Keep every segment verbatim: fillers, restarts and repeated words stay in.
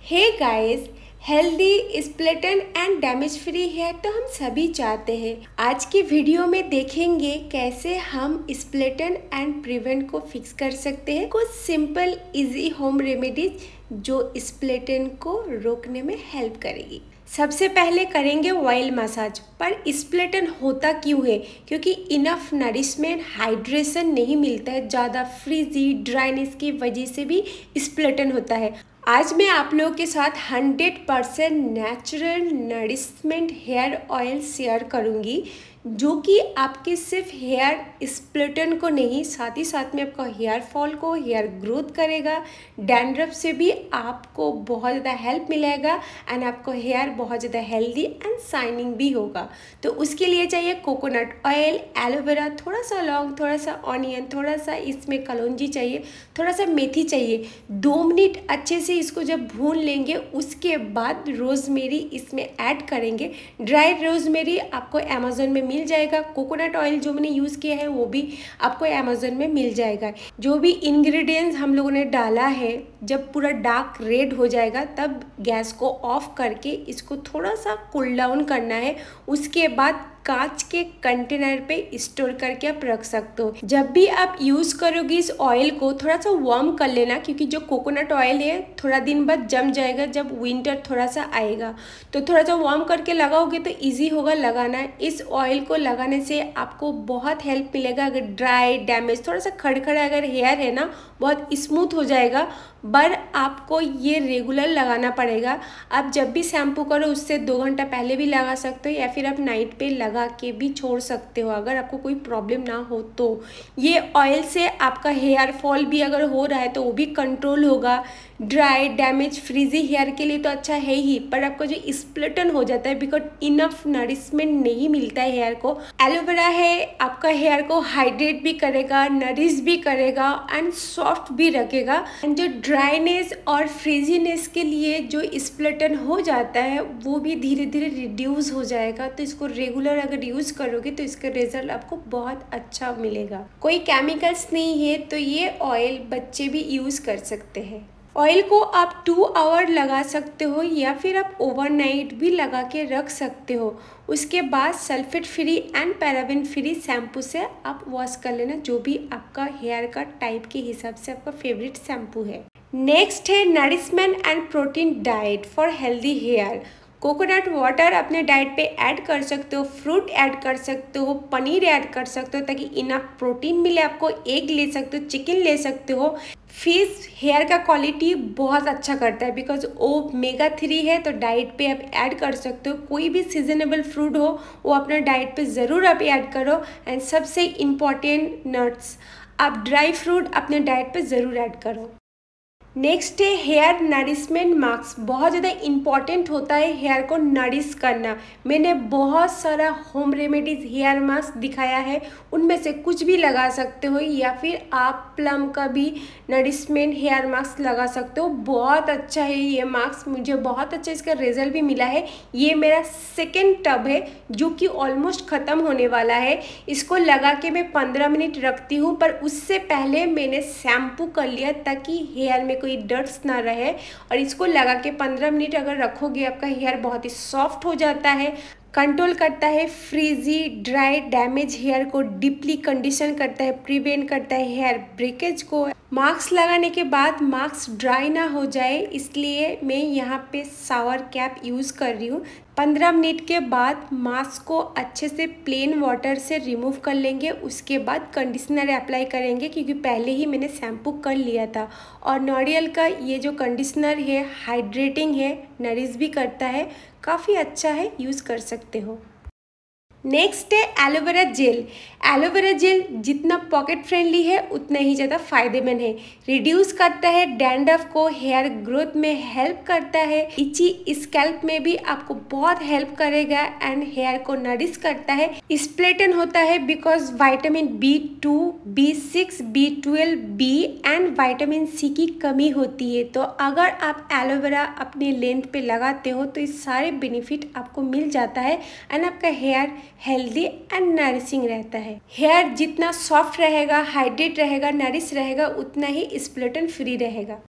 Hey guys, healthy split end and damage free hair तो हम सभी चाहते हैं। आज की वीडियो में देखेंगे कैसे हम स्प्लिटन एंड प्रिवेंट को फिक्स कर सकते हैं। कुछ सिंपल इजी होम रेमेडीज जो स्प्लिटन को रोकने में हेल्प करेगी। सबसे पहले करेंगे ऑयल मसाज। पर स्प्लिटन होता क्यों है? क्योंकि इनफ नरिशमेंट हाइड्रेशन नहीं मिलता है। ज़्यादा फ्रीजी ड्राइनेस की वजह से भी स्प्लिटन होता है। आज मैं आप लोगों के साथ hundred percent natural nourishment hair oil share करूंगी जो कि आपके सिर्फ हेयर स्प्लिटन को नहीं, साथ ही साथ में आपका हेयर फॉल को, हेयर ग्रोथ करेगा, डैंड्रफ से भी आपको बहुत ज़्यादा हेल्प मिलेगा एंड आपको हेयर बहुत ज़्यादा हेल्दी एंड शाइनिंग भी होगा। तो उसके लिए चाहिए कोकोनट ऑयल, एलोवेरा, थोड़ा सा लौंग, थोड़ा सा ऑनियन, थोड़ा सा इसमें कलौंजी चाहिए, थोड़ा सा मेथी चाहिए। दो मिनट अच्छे से इसको जब भून लेंगे उसके बाद रोज़मेरी इसमें ऐड करेंगे। ड्राई रोज़मेरी आपको अमेज़न में मिल जाएगा। कोकोनट ऑयल जो मैंने यूज़ किया है वो भी आपको अमेज़न में मिल जाएगा। जो भी इंग्रेडिएंट्स हम लोगों ने डाला है, जब पूरा डार्क रेड हो जाएगा तब गैस को ऑफ करके इसको थोड़ा सा कूल डाउन करना है। उसके बाद कांच के कंटेनर पे स्टोर करके आप रख सकते हो। जब भी आप यूज़ करोगे इस ऑयल को थोड़ा सा वार्म कर लेना, क्योंकि जो कोकोनट ऑयल है थोड़ा दिन बाद जम जाएगा जब विंटर थोड़ा सा आएगा। तो थोड़ा सा वार्म करके लगाओगे तो इजी होगा लगाना। इस ऑयल को लगाने से आपको बहुत हेल्प मिलेगा। अगर ड्राई डैमेज थोड़ा सा खड़खड़ा अगर हेयर है ना, बहुत स्मूथ हो जाएगा। पर आपको ये रेगुलर लगाना पड़ेगा। आप जब भी शैम्पू करो उससे दो घंटा पहले भी लगा सकते हो या फिर आप नाइट पे लगा के भी छोड़ सकते हो अगर आपको कोई प्रॉब्लम ना हो तो। ये ऑयल से आपका हेयर फॉल भी अगर हो रहा है तो वो भी कंट्रोल होगा। ड्राई डैमेज फ्रीजी हेयर के लिए तो अच्छा है ही, पर आपको जो स्प्लिटन हो जाता है बिकॉज इनफ नरिशमेंट नहीं मिलता है हेयर को। एलोवेरा है आपका हेयर को हाइड्रेट भी करेगा, नरिश भी करेगा एंड सॉफ्ट भी रखेगा। एंड जो ड्राइनेस और फ्रीजीनेस के लिए जो स्प्लिटन हो जाता है वो भी धीरे धीरे रिड्यूस हो जाएगा। तो इसको रेगुलर अगर यूज़ करोगे तो इसका रिजल्ट आपको बहुत अच्छा मिलेगा। कोई केमिकल्स नहीं है तो ये ऑयल बच्चे भी यूज़ कर सकते हैं। ऑयल को आप टू आवर लगा सकते हो या फिर आप ओवरनाइट भी लगा के रख सकते हो। उसके बाद sulphate free and paraben free shampoo से आप वॉश कर लेना, जो भी आपका हेयर का टाइप के हिसाब से आपका फेवरेट शैम्पू है। नेक्स्ट है nourishment and protein diet for healthy hair. Coconut water अपने डाइट पे ऐड कर सकते हो, फ्रूट ऐड कर सकते हो, पनीर ऐड कर सकते हो ताकि इनफ प्रोटीन मिले आपको। एग ले सकते हो, चिकन ले सकते हो। फिश हेयर का क्वालिटी बहुत अच्छा करता है बिकॉज ओमेगा थ्री है, तो डाइट पे आप ऐड कर सकते हो। कोई भी सीजनेबल फ्रूट हो वो अपना डाइट पे ज़रूर आप ऐड करो। एंड सबसे इम्पॉर्टेंट नट्स, आप ड्राई फ्रूट अपने डाइट पे ज़रूर ऐड करो। नेक्स्ट है हेयर नरिशमेंट मास्क। बहुत ज़्यादा इम्पॉर्टेंट होता है हेयर को नरिश करना। मैंने बहुत सारा होम रेमेडीज़ हेयर मास्क दिखाया है, उनमें से कुछ भी लगा सकते हो या फिर आप प्लम का भी नरिशमेंट हेयर मास्क लगा सकते हो। बहुत अच्छा है ये मास्क, मुझे बहुत अच्छा इसका रिजल्ट भी मिला है। ये मेरा सेकेंड टब है जो कि ऑलमोस्ट ख़त्म होने वाला है। इसको लगा के मैं पंद्रह मिनट रखती हूँ, पर उससे पहले मैंने शैम्पू कर लिया ताकि हेयर में कोई डर्ट्स ना रहे। और इसको लगा के पंद्रह मिनट अगर रखोगे आपका हेयर बहुत ही सॉफ्ट हो जाता है, कंट्रोल करता है फ्रीजी ड्राई डैमेज हेयर को, डीपली कंडीशन करता है, प्रिवेंट करता है हेयर ब्रेकेज को। मास्क लगाने के बाद मास्क ड्राई ना हो जाए इसलिए मैं यहाँ पे शावर कैप यूज़ कर रही हूँ। पंद्रह मिनट के बाद मास्क को अच्छे से प्लेन वाटर से रिमूव कर लेंगे। उसके बाद कंडीशनर अप्लाई करेंगे क्योंकि पहले ही मैंने शैम्पू कर लिया था। और नॉरियल का ये जो कंडीशनर है हाइड्रेटिंग है, नरिश भी करता है, काफ़ी अच्छा है, यूज़ कर सकते हो। नेक्स्ट है एलोवेरा जेल। एलोवेरा जेल जितना पॉकेट फ्रेंडली है उतना ही ज़्यादा फायदेमंद है। रिड्यूस करता है डैंड्रफ को, हेयर ग्रोथ में हेल्प करता है, इची स्कैल्प में भी आपको बहुत हेल्प करेगा एंड हेयर को नरिश करता है। स्प्लिटन होता है because vitamin B two, B six, B twelve, B and vitamin C की कमी होती है। तो अगर आप एलोवेरा अपने लेंथ पे लगाते हो तो इस सारे बेनिफिट आपको मिल जाता है एंड आपका हेयर हेल्दी एंड नरिशिंग रहता है। हेयर जितना सॉफ्ट रहेगा, हाइड्रेट रहेगा, नरिश रहेगा, उतना ही स्प्लिटन फ्री रहेगा।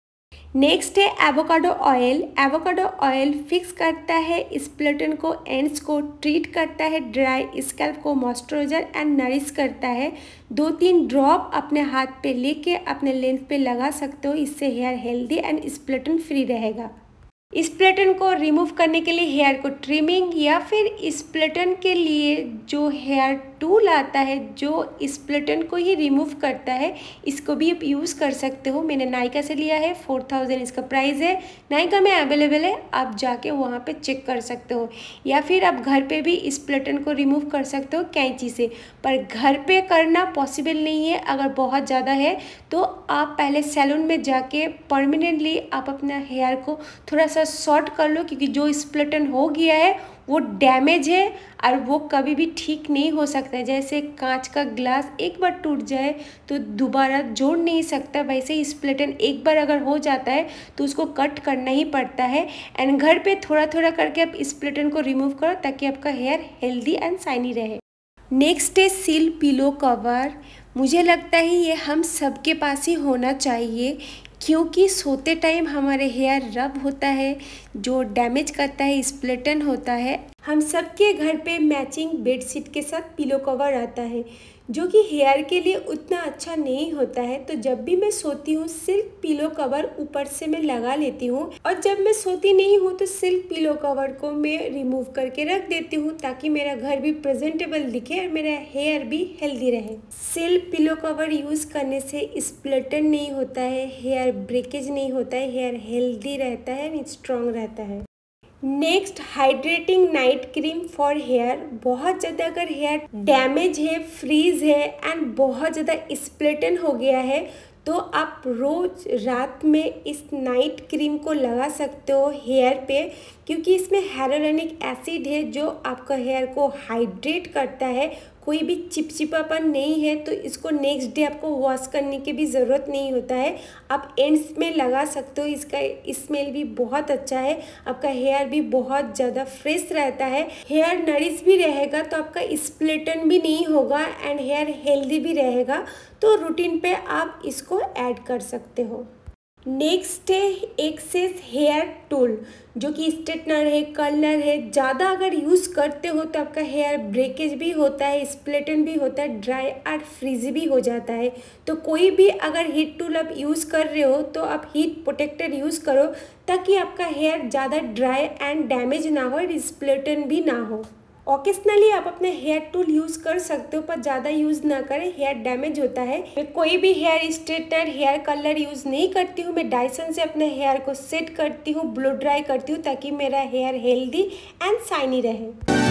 नेक्स्ट है avocado oil. Avocado oil fix करता है स्प्लिटन को, एंड्स को ट्रीट करता है, ड्राई स्कैल्प को मॉइस्चराइजर एंड नरिश करता है। दो तीन ड्रॉप अपने हाथ पे लेके अपने लेंथ पे लगा सकते हो, इससे hair healthy and split end free रहेगा। स्प्लिटन को रिमूव करने के लिए हेयर को ट्रिमिंग या फिर स्प्लिटन के लिए जो हेयर टूल आता है जो स्प्लिटन को ही रिमूव करता है, इसको भी आप यूज़ कर सकते हो। मैंने नायका से लिया है, फोर थाउजेंड इसका प्राइस है। नायका में अवेलेबल है, आप जाके वहाँ पे चेक कर सकते हो। या फिर आप घर पे भी स्प्लिटन को रिमूव कर सकते हो कैंची से, पर घर पे करना पॉसिबल नहीं है। अगर बहुत ज़्यादा है तो आप पहले सैलून में जाके परमानेंटली आप अपना हेयर को थोड़ा सा शॉर्ट कर लो, क्योंकि जो स्प्लिटन हो गया है वो डैमेज है और वो कभी भी ठीक नहीं हो सकता है। जैसे कांच का ग्लास एक बार टूट जाए तो दोबारा जोड़ नहीं सकता, वैसे ही स्प्लिटन एक बार अगर हो जाता है तो उसको कट करना ही पड़ता है। एंड घर पे थोड़ा थोड़ा करके आप स्प्लिटन को रिमूव करो ताकि आपका हेयर हेल्दी एंड शाइनी रहे। नेक्स्ट है सील पिलो कवर। मुझे लगता है ये हम सबके पास ही होना चाहिए, क्योंकि सोते टाइम हमारे हेयर रब होता है जो डैमेज करता है, स्प्लिटन होता है। हम सबके घर पे मैचिंग बेडशीट के साथ पिलो कवर आता है जो कि हेयर के लिए उतना अच्छा नहीं होता है। तो जब भी मैं सोती हूँ सिल्क पिलो कवर ऊपर से मैं लगा लेती हूँ, और जब मैं सोती नहीं हूँ तो सिल्क पिलो कवर को मैं रिमूव करके रख देती हूँ ताकि मेरा घर भी प्रेजेंटेबल दिखे और मेरा हेयर भी हेल्दी रहे। सिल्क पिलो कवर यूज़ करने से स्प्लिटन नहीं होता है, हेयर ब्रेकेज नहीं होता है, हेयर हेल्दी रहता है एंड स्ट्रॉन्ग रहता है। Next hydrating night cream for hair. बहुत ज़्यादा अगर हेयर डैमेज है, फ्रीज है एंड बहुत ज़्यादा स्प्लिटन हो गया है तो आप रोज़ रात में इस नाइट क्रीम को लगा सकते हो हेयर पे, क्योंकि इसमें hyaluronic एसिड है जो आपका हेयर को हाइड्रेट करता है। कोई भी चिपचिपापन नहीं है, तो इसको नेक्स्ट डे आपको वॉश करने की भी ज़रूरत नहीं होता है। आप एंड्स में लगा सकते हो, इसका स्मेल भी बहुत अच्छा है, आपका हेयर भी बहुत ज़्यादा फ्रेश रहता है, हेयर नरिश भी रहेगा तो आपका स्प्लिटन भी नहीं होगा एंड हेयर हेल्दी भी रहेगा। तो रूटीन पे आप इसको ऐड कर सकते हो। नेक्स्ट है एक्सेस हेयर टूल, जो कि स्ट्रेटनर है, कर्लर है। ज़्यादा अगर यूज़ करते हो तो आपका हेयर ब्रेकेज भी होता है, स्प्लिटन भी होता है, ड्राई और फ्रीजी भी हो जाता है। तो कोई भी अगर हीट टूल आप यूज़ कर रहे हो तो आप हीट प्रोटेक्टर यूज़ करो ताकि आपका हेयर ज़्यादा ड्राई एंड डैमेज ना हो और स्प्लिटन भी ना हो। ओकेजनली आप अपने हेयर टूल यूज़ कर सकते हो, पर ज़्यादा यूज़ ना करें, हेयर डैमेज होता है। मैं कोई भी hair straightener, hair colour use नहीं करती हूँ। मैं डायसन से अपने हेयर को सेट करती हूँ, ब्लो ड्राई करती हूँ ताकि मेरा हेयर हेल्दी एंड शाइनी रहे।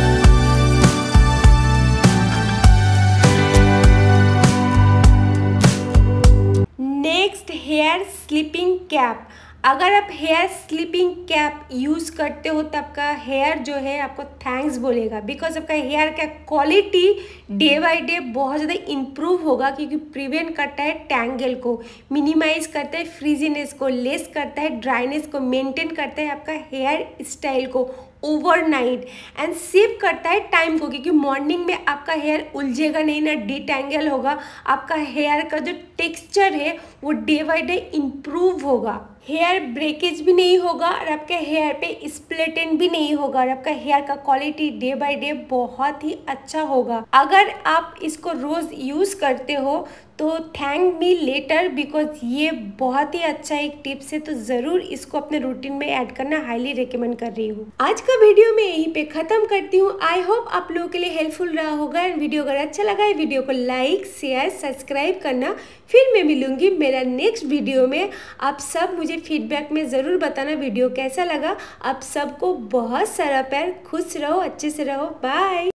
Next hair sleeping cap. अगर आप हेयर स्लीपिंग कैप यूज़ करते हो तो आपका हेयर जो है आपको थैंक्स बोलेगा, बिकॉज आपका हेयर का क्वालिटी डे बाय डे बहुत ज़्यादा इम्प्रूव होगा, क्योंकि प्रिवेंट करता है टैंगल को, मिनिमाइज करता है फ्रीजीनेस को, लेस करता है ड्राइनेस को, मेंटेन करता है आपका हेयर स्टाइल को ओवरनाइट एंड सेव करता है टाइम को, क्योंकि मॉर्निंग में आपका हेयर उलझेगा नहीं ना, डिटैंगल होगा। आपका हेयर का जो टेक्सचर है वो डे बाय डे इम्प्रूव होगा, हेयर ब्रेकेज भी नहीं होगा और आपके हेयर पे स्प्लिटन भी नहीं होगा और आपका हेयर का क्वालिटी डे बाय डे बहुत ही अच्छा होगा। अगर आप इसको रोज़ यूज़ करते हो तो थैंक मी लेटर, बिकॉज ये बहुत ही अच्छा एक टिप्स है, तो ज़रूर इसको अपने रूटीन में ऐड करना हाईली रिकमेंड कर रही हूँ। आज का वीडियो मैं यहीं पे ख़त्म करती हूँ। आई होप आप लोगों के लिए हेल्पफुल रहा होगा एंड वीडियो अगर अच्छा लगा है वीडियो को लाइक शेयर सब्सक्राइब करना। फिर मैं मिलूंगी मेरा नेक्स्ट वीडियो में। आप सब मुझे फीडबैक में ज़रूर बताना वीडियो कैसा लगा। आप सबको बहुत सारा प्यार, खुश रहो, अच्छे से रहो, बाय।